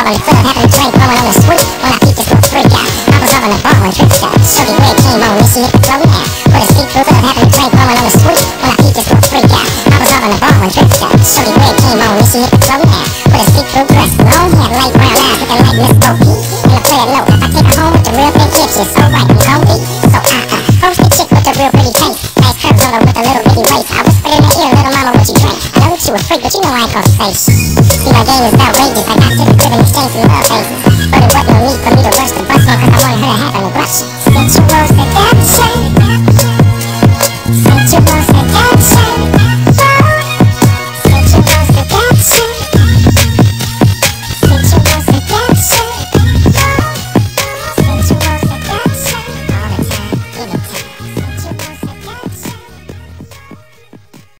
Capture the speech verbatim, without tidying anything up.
on the club, having a drink, blowing on the sweet. When I peeped this little freak out, I was off on the bar when trick shot. Shorty red came on me, she hit the flow now. Put a see-through club, having a drink, blowing on the sweet. When I peeped this little freak out, I was off on the bar when trick shot. Shorty red came on me, she hit the flow now. Put a see-through dress, long hair, light brown eyes, looking like Miss Bo Peep. And I play it low, I take her home with the real big hips. She's so right and cold deep. So I, uh, first the chick with the real pretty face. Nice curves on her with a little bitty waist. I whispered in her ear, little mama, what you drink? I know that you a freak, but you know I ain't gon' say shit. See, my game is outrageous. I got to the crib and exchange some love faces. But it wasn't no need for me to rush the bus one, cause I wanted her to have an aggression.